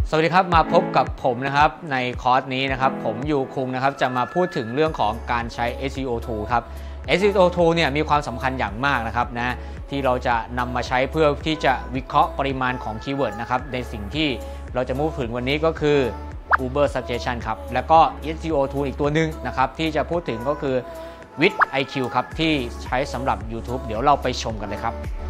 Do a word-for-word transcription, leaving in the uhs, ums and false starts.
สวัสดีครับมาพบกับผมนะครับในคอร์สนี้นะครับผมยูคุงนะครับจะมาพูดถึงเรื่องของการใช้ เอส อี โอ Tool ครับ เอส อี โอ Tool เนี่ยมีความสำคัญอย่างมากนะครับนะที่เราจะนำมาใช้เพื่อที่จะวิเคราะห์ปริมาณของคีย์เวิร์ดนะครับในสิ่งที่เราจะพูดถึงวันนี้ก็คือ Uber Suggestion ครับแล้วก็ เอส อี โอ Tool อีกตัวหนึ่งนะครับที่จะพูดถึงก็คือ With ไอ คิว ครับที่ใช้สำหรับ YouTube เดี๋ยวเราไปชมกันเลยครับ